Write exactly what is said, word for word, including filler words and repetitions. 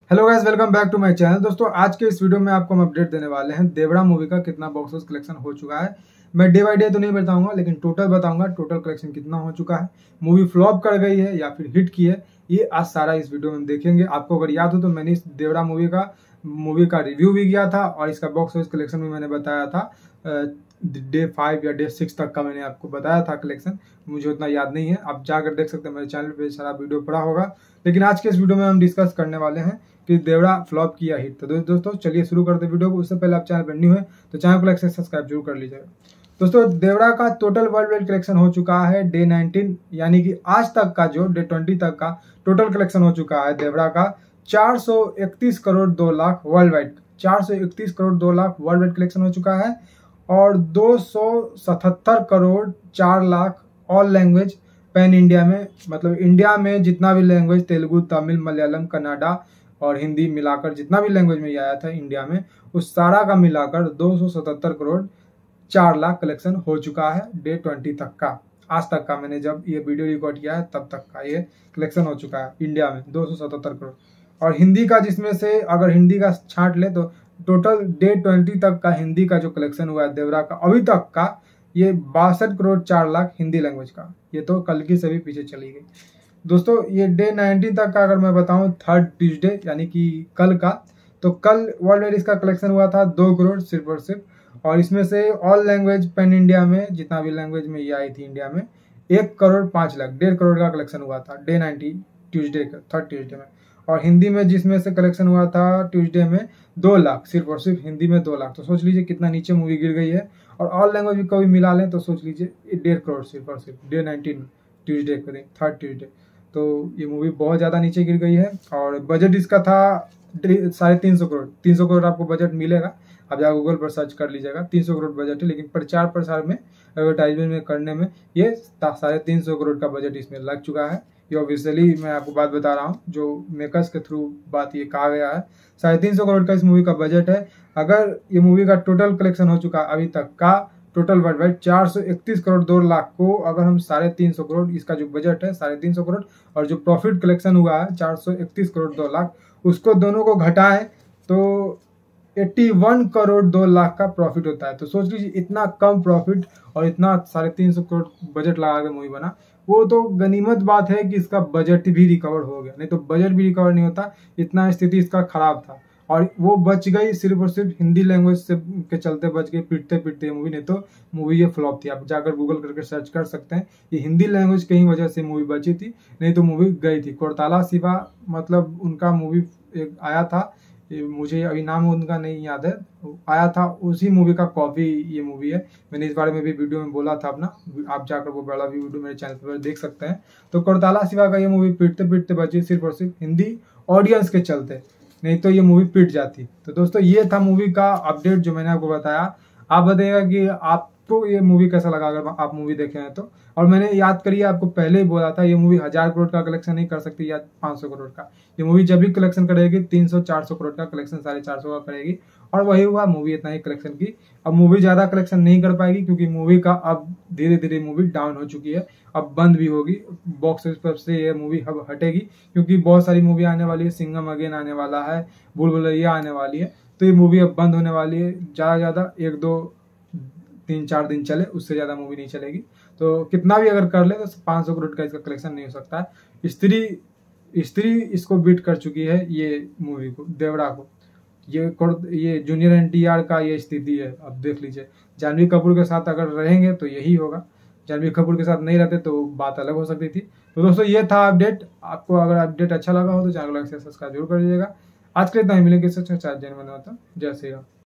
Hello guys, welcome back to my channel. दोस्तों, आज के इस वीडियो में आपको हम अपडेट देने वाले हैं देवड़ा मूवी का कितना बॉक्स ऑफिस कलेक्शन हो चुका है। मैं डे बाय डे तो नहीं बताऊंगा, लेकिन टोटल बताऊंगा टोटल कलेक्शन कितना हो चुका है, मूवी फ्लॉप कर गई है या फिर हिट की है, ये आज सारा इस वीडियो में हम देखेंगे। आपको अगर याद हो तो मैंने इस देवड़ा मूवी का मूवी का रिव्यू भी किया था और इसका बॉक्स ऑफिस कलेक्शन भी मैंने बताया था। डे फाइव या डे सिक्स तक का मैंने आपको बताया था कलेक्शन, मुझे उतना याद नहीं है, आप जाकर देख सकते हैं, मेरे चैनल पे सारा वीडियो पड़ा होगा। लेकिन आज के इस वीडियो में हम डिस्कस करने वाले हैं कि देवड़ा फ्लॉप किया हिट। तो दोस्तों चलिए शुरू करते हैं वीडियो को। उससे पहले आप चैनल पर न्यू है तो चैनल को लाइक से सब्सक्राइब जरूर कर लीजिएगा। दोस्तों, देवड़ा का टोटल वर्ल्ड वाइड कलेक्शन हो चुका है डे नाइनटीन, यानी कि आज तक का जो डे ट्वेंटी तक का टोटल कलेक्शन हो चुका है देवड़ा का चार सौ इकतीस करोड़ दो लाख वर्ल्ड वाइड चार सौ इकतीस करोड़ दो लाख वर्ल्ड वाइड कलेक्शन हो चुका है और दो सौ सतहत्तर करोड़ चार lakh all language pan India में, मतलब इंडिया में जितना भी लैंग्वेज तेलुगु, तमिल, मलयालम, कन्नड़ा और हिंदी मिलाकर जितना भी लैंग्वेज में आया था इंडिया में, उस सारा का मिलाकर दो सौ सतहत्तर करोड़ चार लाख कलेक्शन हो चुका है डे ट्वेंटी तक का। आज तक का मैंने जब ये वीडियो रिकॉर्ड किया है तब तक का ये कलेक्शन हो चुका है इंडिया में दो सौ सतहत्तर करोड़। और हिंदी का, जिसमें से अगर हिंदी का छांट ले तो टोटल डे ट्वेंटी तक का हिंदी का जो कलेक्शन हुआ है देवरा का अभी तक का, ये बासठ करोड़ चार लाख हिंदी लैंग्वेज का। ये तो कल की से भी पीछे चली गई। दोस्तों, ये डे नाइनटीन तक का अगर मैं बताऊं, थर्ड ट्यूसडे यानी कि कल का, तो कल वर्ल्ड वाइड इसका कलेक्शन हुआ था दो करोड़ सिर्फ और सिर्फ। और इसमें से ऑल लैंग्वेज पैन इंडिया में जितना भी लैंग्वेज में ये आई थी इंडिया में, एक करोड़ पाँच लाख डेढ़ करोड़ का कलेक्शन हुआ था डे नाइनटीन ट्यूसडे का, थर्ड ट्यूसडे में। और हिंदी में जिसमें से कलेक्शन हुआ था ट्यूसडे में दो लाख सिर्फ और सिर्फ हिंदी में दो लाख। तो सोच लीजिए कितना नीचे मूवी गिर गई है। और ऑल लैंग्वेज को भी मिला लें तो सोच लीजिए डेढ़ करोड़ सिर्फ और सिर्फ डे नाइनटीन ट्यूसडे के दिन, थर्ड ट्यूसडे। तो ये मूवी बहुत ज़्यादा नीचे गिर गई है। और बजट इसका था साढ़े तीन सौ करोड़ तीन सौ करोड़ आपको बजट मिलेगा, आप जाकर गूगल पर सर्च कर लीजिएगा। तीन सौ करोड़ बजट है, लेकिन प्रचार प्रसार में, एडवर्टाइजमेंट में करने में ये साढ़े तीन सौ करोड़ का बजट इसमें लग चुका है। ये ऑब्वियसली मैं आपको बात बता रहा हूँ, जो मेकर्स के थ्रू बात ये कहा गया है। साढ़े तीन सौ करोड़ का इस मूवी का बजट है। अगर ये मूवी का टोटल कलेक्शन हो चुका अभी तक का टोटल वर्ल्ड वाइड चार सौ इकतीस करोड़ दो लाख को, अगर हम साढ़े तीन सौ करोड़, इसका जो बजट है साढ़े तीन सौ करोड़ और जो प्रॉफिट कलेक्शन हुआ है चार सौ इकतीस करोड़ दो लाख, उसको दोनों को घटाएं तो इक्यासी करोड़ दो लाख का प्रॉफिट होता है। तो सोच लीजिए इतना कम प्रॉफिट और इतना साढ़े तीन सौ करोड़ बजट लगा के मूवी बना। वो तो गनीमत बात है कि इसका बजट भी रिकवर हो गया, नहीं तो बजट भी रिकवर नहीं होता, इतना स्थिति इसका खराब था। और वो बच गई सिर्फ और सिर्फ हिंदी लैंग्वेज से के चलते बच गई, पिटते पिटते मूवी, नहीं तो मूवी ये फ्लॉप थी। आप जाकर गूगल करके सर्च कर सकते हैं, ये हिंदी लैंग्वेज की ही वजह से मूवी बची थी, नहीं तो मूवी गई थी। कोरताला शिवा, मतलब उनका मूवी एक आया था, मुझे अभी नाम उनका नहीं याद है, आया था, उसी मूवी का कॉपी ये मूवी है। मैंने इस बारे में भी वीडियो में बोला था अपना, आप जाकर वो बड़ा भी वीडियो मेरे चैनल पर देख सकते हैं। तो कोरताला शिवा का ये मूवी पिटते पिटते बची सिर्फ और सिर्फ हिंदी ऑडियंस के चलते, नहीं तो ये मूवी पिट जाती। तो दोस्तों, ये था मूवी का अपडेट जो मैंने आपको बताया। आप बताइएगा कि आपको ये मूवी कैसा लगा अगर आप मूवी देखे हैं तो। और मैंने याद करिए, आपको पहले ही बोला था ये मूवी हजार करोड़ का कलेक्शन नहीं कर सकती या पाँच सौ करोड़ का। ये मूवी जब भी कलेक्शन करेगी तीन सौ चार सौ करोड़ का कलेक्शन, साढ़े चार सौ का करेगी, और वही हुआ, मूवी इतना ही कलेक्शन की। अब मूवी ज्यादा कलेक्शन नहीं कर पाएगी क्योंकि मूवी का अब धीरे धीरे मूवी डाउन हो चुकी है, अब बंद भी होगी बॉक्स ऑफिस पर से, ये मूवी अब हटेगी क्योंकि बहुत सारी मूवी आने वाली है। सिंघम अगेन आने वाला है, भूल भुलैया आने वाली है, तो ये मूवी अब बंद होने वाली है। ज्यादा ज्यादा एक दो तीन चार दिन चले, उससे ज्यादा मूवी नहीं चलेगी। तो कितना भी अगर कर ले तो पाँच सौ करोड़ का इसका कलेक्शन नहीं हो सकता है। स्त्री स्त्री इसको बीट कर चुकी है ये मूवी को, देवड़ा को। ये ये जूनियर एनटीआर का ये स्थिति है। अब देख लीजिए, जानवी कपूर के साथ अगर रहेंगे तो यही होगा, जानवी कपूर के साथ नहीं रहते तो बात अलग हो सकती थी। तो दोस्तों, ये था अपडेट। आपको अगर अपडेट अच्छा लगा हो तो चैनल को लाइक से सब्सक्राइब जरूर कर लीजिएगा। आज के लिए इतना ही, मिलेंगे सच में चार जन बना होता। जय श्री राम।